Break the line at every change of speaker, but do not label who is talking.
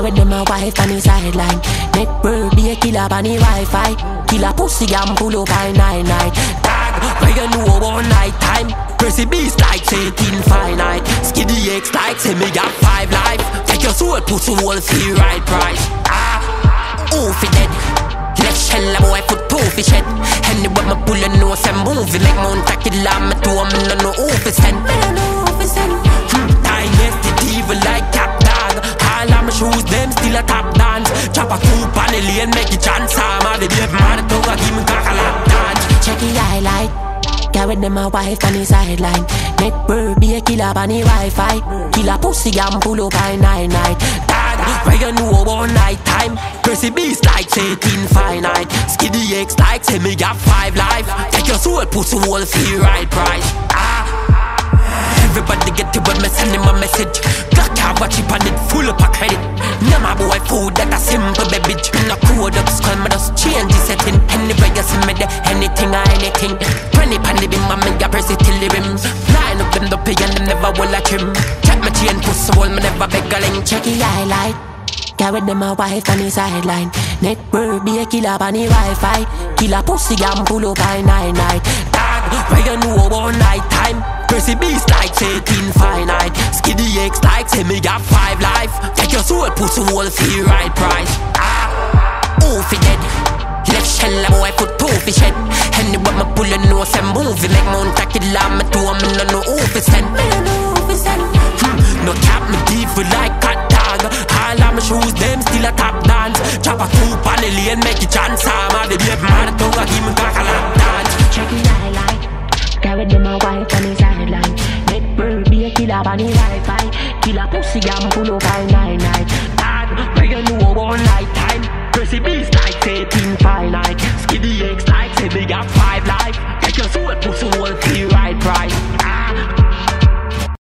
with them a wife on the sideline. Network be a killer on the Wi-Fi. Killer pussy and pull up by 9 night. Tag, where you know one night time. Pressy beast like say 18 finite. Skiddy X like say me got 5 life. Take your soul, pussy wall feel right price. Oof it dead. Left shell a boy foot two fish head. Anyway me pull a nose and movie. Make mount a killer me to a me no know oof it send. Tiniest it evil like cat dog. All of my shoes them still a top dance. Chop a coupe on the lane make it chance. I'm a the babe mad to a give me cock a lap dance. Check the highlight. Got with them a wife on the sideline. Network be a killer on the Wi-Fi. Killer pussy and pull up by 9 night. Dad, where you know one night time. Pressy beast like say 18 finite. Skiddy X like say me got 5 life. Take your soul, pussy wall feel right price. Everybody get to when me send him a message. Glock have a chip and it full up a credit. Now my boy food that a simple baby. No code up skull, me just change the setting. Anyway you see me there, anything or anything. 20 pan the beam, I make a press it till the rims. Line up them the pay and them never will a trim. Check my chain, pussy wall, me never beg a link. Check the highlight. Got with them a wife on the sideline. Network be a killer on the Wi-Fi. Killer pussy and pull up by 9 night. Dog, where you know one night time. Pressy beast like say 18 finite. Skiddy X like say me got 5 life. Take your soul, pussy wall feel right price. Oof it dead. Left shell a boy foot two fish head. Anyway me pull a nose and movie. Make mount a killer me to a me no know oof it send. No cap me devil like cat dog. All of my shoes them still a top dance. Chop a coupe on the lane make it chance. I'm a the babe mad to a give me cock a lap dance. Check the highlight. Got with them a wife on the sideline. Network be a killer on the Wi-Fi. Killer pussy and pull up by 9 night. Dad, where you know one night time. Pressy beast like say 18 finite. Skiddy X like say me got 5 life. Take your soul, pussy wall feel right price.